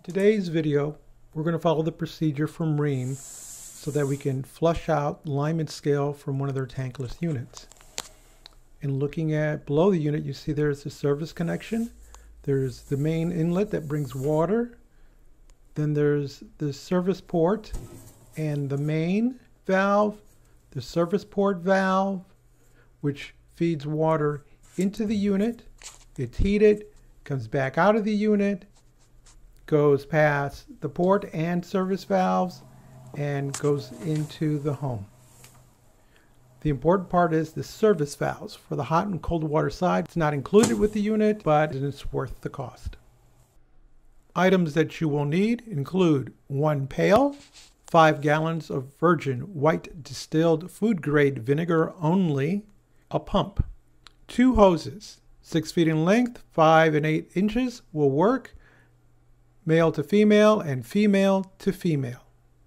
Today's video, we're going to follow the procedure from Rheem so that we can flush out lime and scale from one of their tankless units. And looking at below the unit, you see there's the service connection. There's the main inlet that brings water. Then there's the service port and the main valve, the service port valve, which feeds water into the unit. It's heated, comes back out of the unit, goes past the port and service valves, and goes into the home. The important part is the service valves. For the hot and cold water side, it's not included with the unit, but it's worth the cost. Items that you will need include 1 pail, 5 gallons of virgin white distilled food grade vinegar only, a pump, 2 hoses, 6 feet in length, 5 and 8 inches will work, male to female and female to female.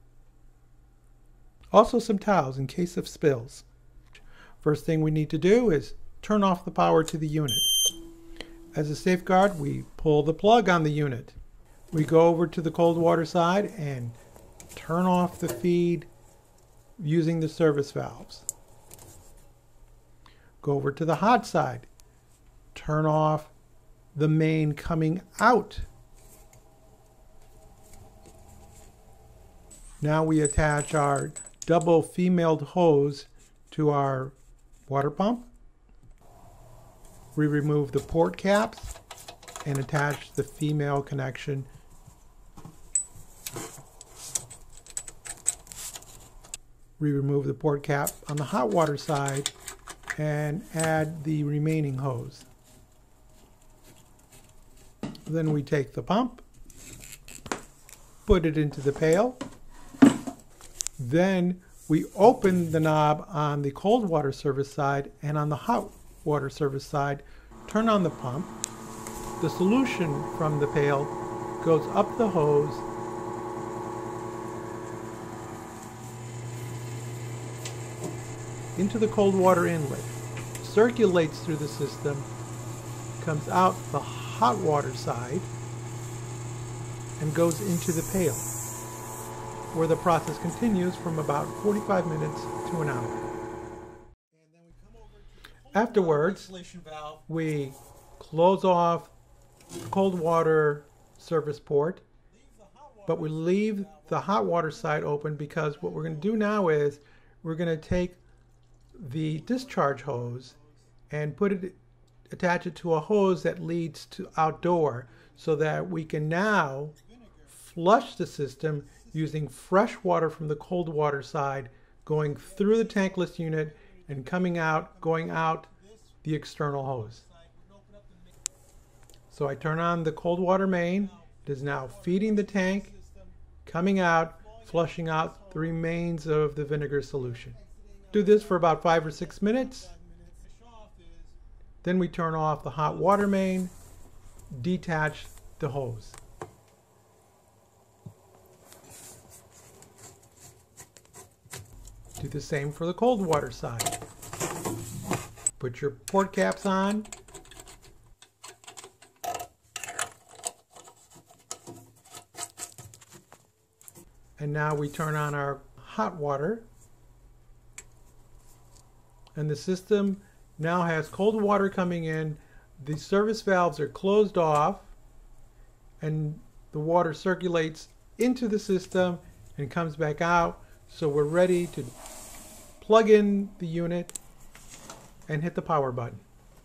Also some towels in case of spills. First thing we need to do is turn off the power to the unit. As a safeguard, we pull the plug on the unit. We go over to the cold water side and turn off the feed using the service valves. Go over to the hot side. Turn off the main coming out. Now we attach our double femaled hose to our water pump. We remove the port caps and attach the female connection. We remove the port cap on the hot water side and add the remaining hose. Then we take the pump, put it into the pail. Then we open the knob on the cold water service side, and on the hot water service side, turn on the pump. The solution from the pail goes up the hose into the cold water inlet, circulates through the system, comes out the hot water side, and goes into the pail, where the process continues from about 45 minutes to an hour. Afterwards, we close off the cold water service port, but we leave the hot water side open because what we're going to do now is we're going to take the discharge hose and attach it to a hose that leads to outdoor, so that we can now flush the system using fresh water from the cold water side, going through the tankless unit and going out the external hose. So I turn on the cold water main. It is now feeding the tank, coming out, flushing out the remains of the vinegar solution. Do this for about 5 or 6 minutes. Then we turn off the hot water main, detach the hose. Do the same for the cold water side. Put your port caps on. And now we turn on our hot water. And the system now has cold water coming in. The service valves are closed off, and the water circulates into the system and comes back out. So we're ready to plug in the unit and hit the power button.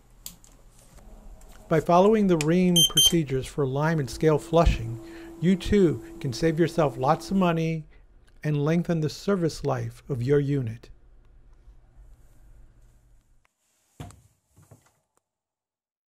By following the Rheem procedures for lime and scale flushing, you too can save yourself lots of money and lengthen the service life of your unit.